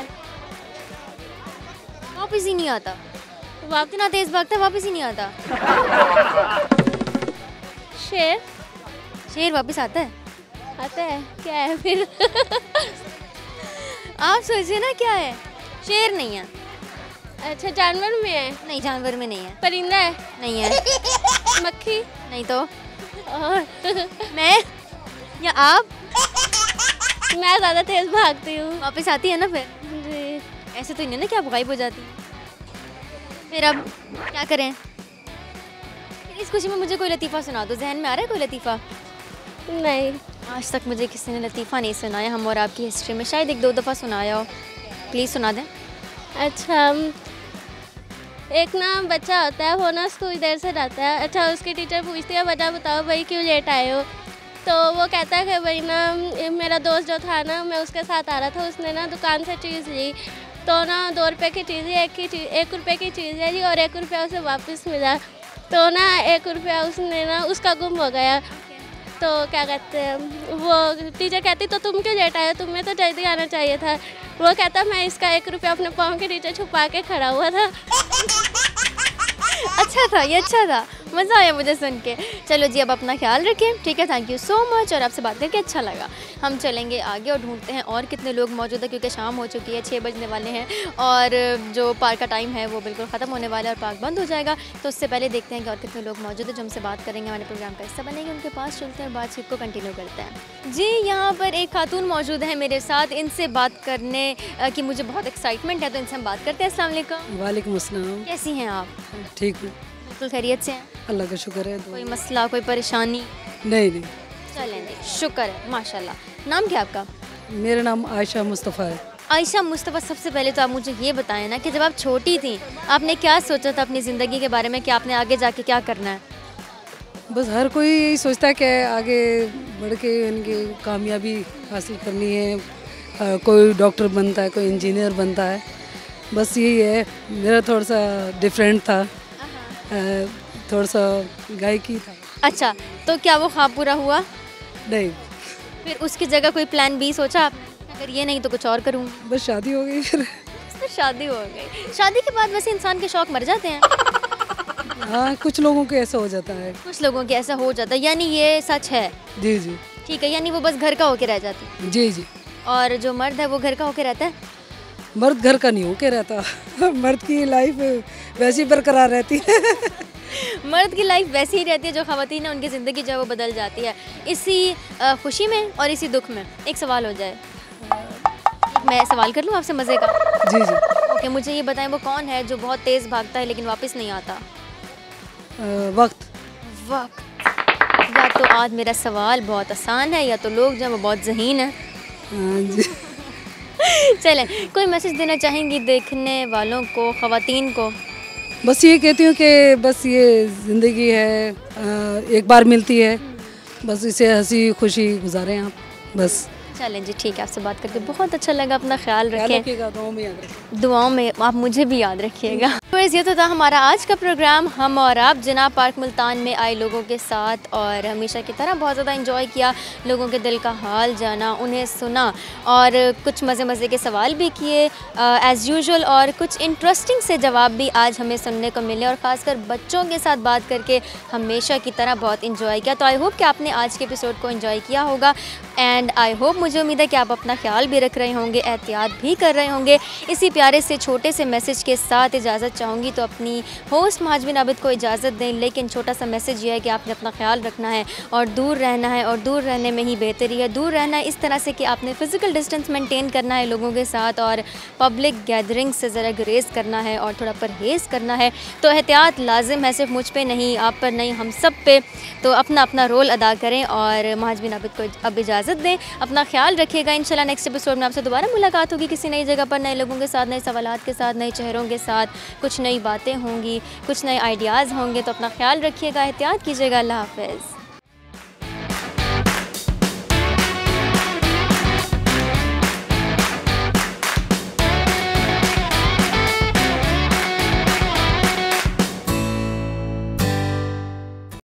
S2: वापस ही नहीं आता। इतना तेज़ भागता है, वापस ही नहीं आता।
S5: शेर।
S2: शेर वापस आता है?
S5: आता है, क्या है फिर?
S2: आप सोचिए ना, क्या है? शेर नहीं है।
S5: अच्छा, जानवर में है?
S2: नहीं, जानवर में नहीं है।
S5: परिंदा है?
S2: नहीं है।
S5: मक्खी?
S2: नहीं तो?
S5: और
S2: मैं या आप?
S5: मैं ज़्यादा तेज भागती हूँ।
S2: वापस आती है ना फिर?
S5: जी।
S2: ऐसे तो नहीं ना कि आप गायब हो जाती है। फिर अब क्या करें? इस खुशी में मुझे कोई लतीफ़ा सुना दो। जहन में आ रहा है कोई लतीफ़ा?
S5: नहीं।
S2: आज तक मुझे किसी ने लतीफ़ा नहीं सुनाया। हम और आपकी हिस्ट्री में शायद 1-2 दफ़ा सुनाया हो। प्लीज़ सुना दें।
S5: अच्छा, एक ना बच्चा होता है, वो ना स्कूल देर से जाता है। अच्छा, उसकी टीचर पूछती है, वजह बताओ भाई क्यों लेट आए हो? तो वो कहता है कि भाई ना मेरा दोस्त जो था ना, मैं उसके साथ आ रहा था, उसने ना दुकान से चीज़ ली, तो ना 2 रुपये की चीज़, 1 रुपये की चीज़ है जी, और 1 रुपया उसे वापस मिला। तो ना 1 रुपया उसने ना उसका गुम हो गया। तो क्या कहते हैं, वो टीचर कहती तो तुम क्यों लेट आए, तुम्हें तो जल्दी आना चाहिए था। वो कहता मैं इसका 1 रुपया अपने पाँव के नीचे छुपा के खड़ा हुआ था।
S2: अच्छा था ये, अच्छा था, मज़ा आया मुझे सुन के। चलो जी, अब अपना ख्याल रखें, ठीक है? थैंक यू सो मच, और आपसे बात करके अच्छा लगा। हम चलेंगे आगे और ढूंढते हैं और कितने लोग मौजूद हैं, क्योंकि शाम हो चुकी है, 6 बजने वाले हैं और जो पार्क का टाइम है वो बिल्कुल ख़त्म होने वाला है और पार्क बंद हो जाएगा। तो उससे पहले देखते हैं कि और कितने लोग मौजूद हैं जो हमसे बात करेंगे, हमारे प्रोग्राम का हिस्सा बनेंगे। उनके पास चलते हैं और बातचीत को कंटिन्यू करते हैं। जी, यहाँ पर एक खातून मौजूद है मेरे साथ, इनसे बात करने की मुझे बहुत एक्साइटमेंट है, तो इनसे हम बात करते हैं। अस्सलाम वालेकुम।
S6: वालेकुम अस्सलाम।
S2: कैसी हैं आप?
S6: ठीक हूँ,
S2: बिल्कुल खैरियत से हैं?
S6: अल्लाह का शुक्र है।
S2: कोई मसला, कोई परेशानी?
S6: नहीं।
S2: चलें जी, शुक्र है, माशाल्लाह। नाम क्या आपका?
S6: मेरा नाम आयशा मुस्तफ़ा है।
S2: आयशा मुस्तफ़ा, सबसे पहले तो आप मुझे ये बताएं ना कि जब आप छोटी थी आपने क्या सोचा था अपनी ज़िंदगी के बारे में कि आपने आगे जाके क्या करना है?
S6: बस हर कोई यही सोचता है कि आगे बढ़ के उनकी कामयाबी हासिल करनी है। कोई डॉक्टर बनता है, कोई इंजीनियर बनता है, बस यही है। मेरा थोड़ा सा डिफरेंट था, थोड़ा सा गायकी था।
S2: अच्छा, तो क्या वो ख्वाब पूरा हुआ?
S6: नहीं।
S2: फिर उसकी जगह कोई प्लान बी सोचा आपने? अगर ये नहीं तो कुछ और करूँगी।
S6: बस शादी हो गई फिर।
S2: तो शादी हो गई। शादी के बाद वैसे इंसान के शौक मर जाते हैं।
S6: हाँ, कुछ लोगों को ऐसा हो जाता है।
S2: कुछ लोगों के ऐसा हो जाता है, यानी ये सच है?
S6: जी जी।
S2: ठीक है, यानी वो बस घर का होके रह जाती है?
S6: जी जी।
S2: और जो मर्द है वो घर का होके रहता है?
S6: मर्द घर का नहीं होके रहता। मर्द की लाइफ वैसी बरकरार रहती है।
S2: मर्द की लाइफ वैसी ही रहती है, जो ख़वातीन है उनकी ज़िंदगी जो है वो बदल जाती है। इसी खुशी में और इसी दुख में एक सवाल हो जाए, मैं सवाल कर लूँ आपसे मज़े का?
S6: जी जी।
S2: ओके, है। मुझे ये बताएं वो कौन है जो बहुत तेज़ भागता है लेकिन वापस नहीं आता?
S6: वक्त।
S2: वक्त। या तो आज मेरा सवाल बहुत आसान है या तो लोग जो हैं वो बहुत ज़हीन है।
S6: हाँ जी।
S2: चलें, कोई मैसेज देना चाहेंगी देखने वालों को, ख़वातीन को?
S6: बस ये कहती हूँ कि बस ये ज़िंदगी है, एक बार मिलती है, बस इसे हंसी खुशी गुजारें आप बस।
S2: चलें जी, ठीक है, आपसे बात करके बहुत अच्छा लगा। अपना ख्याल रखें,
S6: दुआओं
S2: में आप मुझे भी याद रखिएगा। तो ये तो था हमारा आज का प्रोग्राम, हम और आप जनाब पार्क मुल्तान में आए लोगों के साथ, और हमेशा की तरह बहुत ज़्यादा इंजॉय किया, लोगों के दिल का हाल जाना, उन्हें सुना, और कुछ मज़े के सवाल भी किए एज़ यूजुअल, और कुछ इंटरेस्टिंग से जवाब भी आज हमें सुनने को मिले, और ख़ासकर बच्चों के साथ बात करके हमेशा की तरह बहुत इंजॉय किया। तो आई होप कि आपने आज के एपिसोड को इंजॉय किया होगा, एंड आई होप, मुझे उम्मीद है कि आप अपना ख्याल भी रख रहे होंगे, एहतियात भी कर रहे होंगे। इसी प्यारे से छोटे से मैसेज के साथ इजाज़त चाहूँगी, तो अपनी होस्ट महाजबीन आबिद को इजाज़त दें, लेकिन छोटा सा मैसेज ये है कि आपने अपना ख्याल रखना है और दूर रहना है, और दूर रहने में ही बेहतरी है। दूर रहना है इस तरह से कि आपने फ़िज़िकल डिस्टेंस मेंटेन करना है लोगों के साथ, और पब्लिक गैदरिंग से ज़रा गुरेज़ करना है और थोड़ा परहेज़ करना है। तो एहतियात लाजिम है, सिर्फ मुझ पे नहीं, आप पर नहीं, हम सब पे। तो अपना रोल अदा करें और महाजबीन आबिद को अब इजाज़त दें। अपना ख्याल रखिएगा। इंशाल्लाह नेक्स्ट एपिसोड में आपसे दोबारा मुलाकात होगी किसी नई जगह पर, नए लोगों के साथ, नए सवालात के साथ, नए चेहरों के साथ, कुछ नई बातें होंगी, कुछ नए आइडियाज़ होंगे। तो अपना ख्याल रखिएगा, एहतियात कीजिएगा। अल्लाह हाफ़िज़।